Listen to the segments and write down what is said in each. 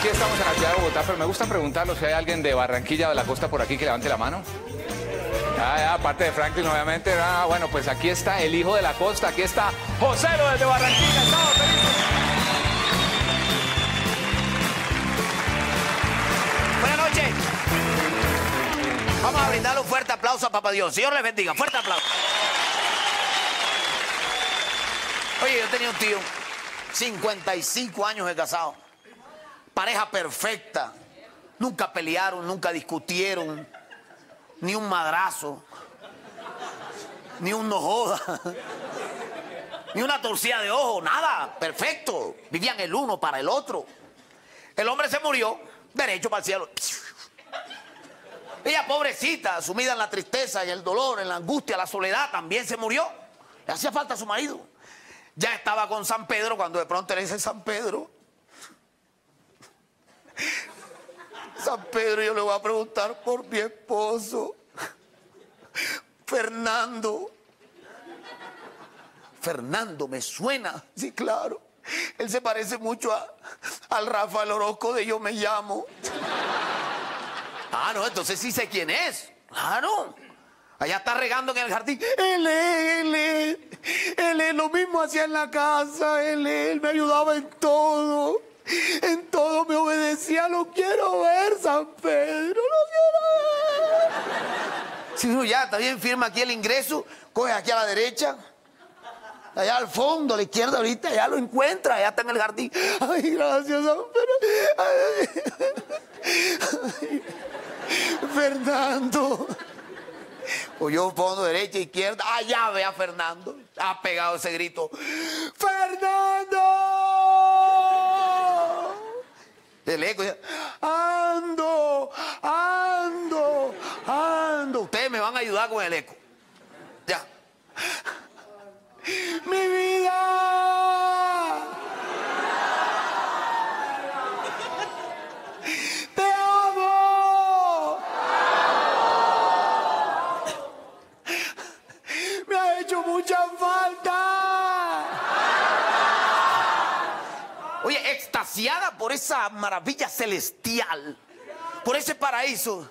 aquí estamos en la ciudad de Bogotá, pero me gusta preguntarlo si hay alguien de Barranquilla o de la costa por aquí que levante la mano. Aparte de Franklin, obviamente. Bueno, pues aquí está el hijo de la costa, aquí está Joselo desde Barranquilla. Estamos felices. Buenas noches. Vamos a brindarle un fuerte aplauso a Papá Dios. Señor les bendiga. Fuerte aplauso. Oye, yo tenía un tío, 55 años de casado. Pareja perfecta. Nunca pelearon, nunca discutieron. Ni un madrazo. Ni un no joda. Ni una torcida de ojo, nada. Perfecto. Vivían el uno para el otro. El hombre se murió, derecho para el cielo. Ella, pobrecita, sumida en la tristeza, en el dolor, en la angustia, la soledad, también se murió. Le hacía falta a su marido. Ya estaba con San Pedro cuando de pronto le dice: San Pedro, San Pedro, yo le voy a preguntar por mi esposo, Fernando. Fernando, me suena. Sí, claro. Él se parece mucho al Rafael Orozco de Yo Me Llamo. Ah, no, entonces sí sé quién es. Claro. Allá está regando en el jardín. Él es, lo mismo hacía en la casa. Él me ayudaba en todo. En todo me obedecía. Lo quiero ver, San Pedro, lo quiero ver. Si uno ya está bien, firma aquí el ingreso, coge aquí a la derecha. Allá al fondo, a la izquierda ahorita, ya lo encuentra, allá está en el jardín. Ay, gracias, San Pedro. Ay. Fernando. O yo fondo, derecha, izquierda. Allá ve a Fernando. Ha pegado ese grito: ¡Fernando! El eco ya: ¡Ando! ¡Ando! ¡Ando! Ustedes me van a ayudar con el eco. Ya. ¡Mi vida! ¡Te amo! ¡Me ha hecho mucha falta! Oye, extasiada por esa maravilla celestial, por ese paraíso.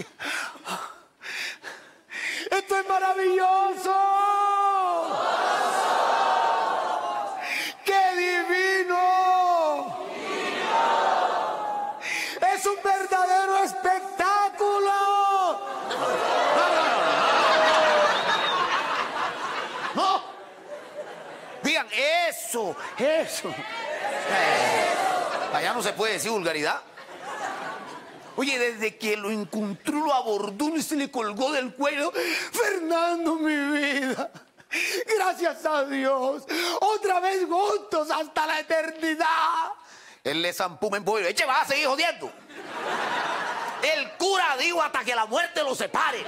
¡Esto es maravilloso! ¡Qué divino! ¡Es un verdadero espectáculo! ¡No! Digan eso, eso. Allá no se puede decir vulgaridad. Oye, desde que lo encontró, lo abordó y se le colgó del cuello. Fernando, mi vida, gracias a Dios, otra vez juntos hasta la eternidad. Él le zampó un pollo. Eche, vas a seguir jodiendo. El cura dijo hasta que la muerte lo separe.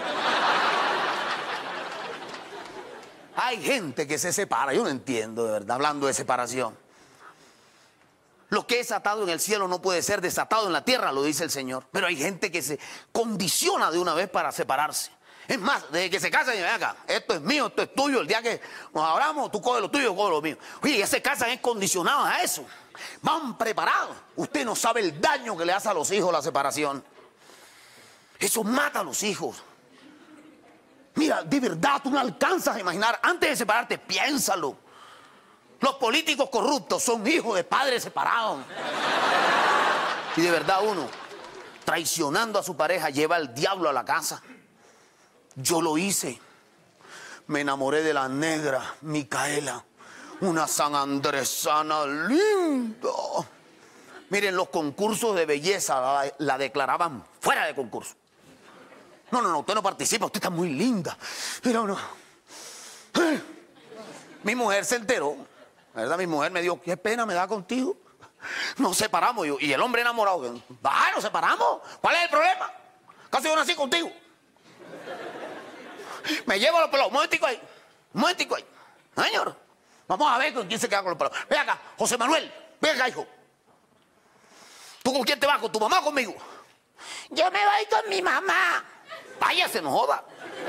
Hay gente que se separa, yo no entiendo, de verdad, hablando de separación. Lo que es atado en el cielo no puede ser desatado en la tierra, lo dice el Señor. Pero hay gente que se condiciona de una vez para separarse. Es más, desde que se casan y ven acá, esto es mío, esto es tuyo. El día que nos hablamos, tú coges lo tuyo, yo cojo lo mío. Oye, ya se casan es condicionados a eso. Van preparados. Usted no sabe el daño que le hace a los hijos la separación. Eso mata a los hijos. Mira, de verdad, tú no alcanzas a imaginar. Antes de separarte, piénsalo. Los políticos corruptos son hijos de padres separados. Y de verdad uno, traicionando a su pareja, lleva al diablo a la casa. Yo lo hice. Me enamoré de la negra Micaela, una sanandresana linda. Miren, los concursos de belleza la declaraban fuera de concurso. No, usted no participa, usted está muy linda. Pero no. Mi mujer se enteró. La verdad, mi mujer me dijo: qué pena me da contigo. Nos separamos. Y el hombre enamorado: nos separamos. ¿Cuál es el problema? Casi yo nací contigo. Me llevo los pelos. Un momentico ahí. Señor, vamos a ver con quién se queda con los pelos. Ven acá, José Manuel. Ven acá, hijo. ¿Tú con quién te vas? ¿Con tu mamá o conmigo? Yo me voy con mi mamá. Váyase, no joda.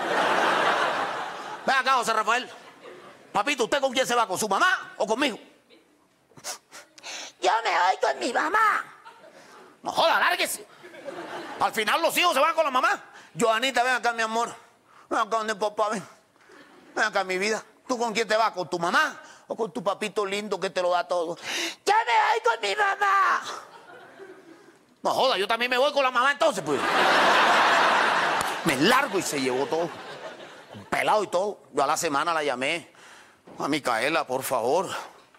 Ven acá, José Rafael. Papito, ¿usted con quién se va? ¿Con su mamá o conmigo? Yo me voy con mi mamá. No joda, lárguese. Al final los hijos se van con la mamá. Joanita, ven acá, mi amor. Ven acá donde papá, ven. Ven acá, mi vida. ¿Tú con quién te vas? ¿Con tu mamá o con tu papito lindo que te lo da todo? ¡Ya me voy con mi mamá! No joda, yo también me voy con la mamá entonces, pues. Me largo y se llevó todo. Pelado y todo. Yo a la semana la llamé. A Micaela, por favor.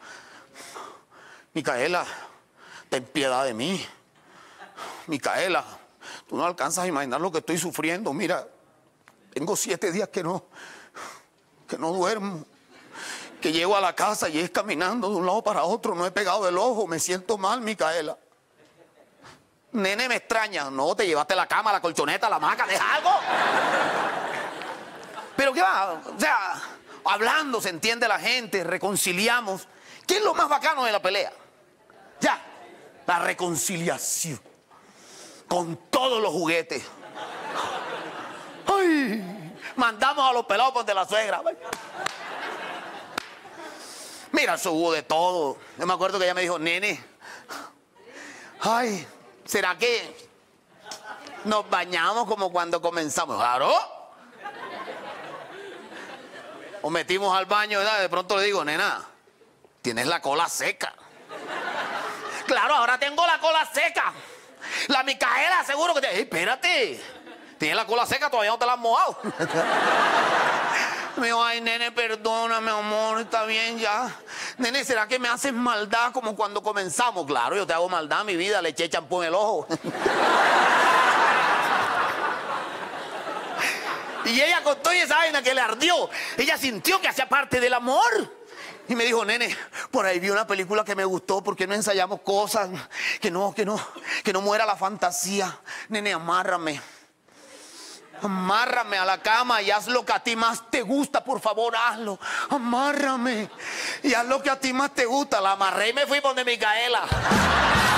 Micaela, ten piedad de mí. Micaela, tú no alcanzas a imaginar lo que estoy sufriendo. Mira, tengo 7 días que no duermo. Que llego a la casa y es caminando de un lado para otro. No he pegado el ojo. Me siento mal, Micaela. Nene, me extraña. No, te llevaste la cama, la colchoneta, la hamaca, deja algo. Pero ¿qué va? O sea, hablando se entiende la gente, reconciliamos. ¿Qué es lo más bacano de la pelea? Ya, la reconciliación. Con todos los juguetes. Ay, mandamos a los pelados por de la suegra. Mira, eso hubo de todo. Yo me acuerdo que ella me dijo, nene, ay, ¿será que nos bañamos como cuando comenzamos? Claro. O metimos al baño, ¿verdad? De pronto le digo, nena, tienes la cola seca. Claro, ahora tengo la cola seca. La Micaela, seguro que te... Hey, espérate. Tienes la cola seca, todavía no te la has mojado. Me dijo, ay, nene, perdóname, amor, está bien ya. Nene, ¿será que me haces maldad como cuando comenzamos? Claro, yo te hago maldad, mi vida, le eché champú en el ojo. Y ella con toda esa vaina que le ardió, ella sintió que hacía parte del amor. Y me dijo, nene, por ahí vi una película que me gustó, ¿por qué no ensayamos cosas? Que no muera la fantasía. Nene, amárrame. Amárrame a la cama y haz lo que a ti más te gusta, por favor, hazlo. Amárrame y haz lo que a ti más te gusta. La amarré y me fui por donde Micaela.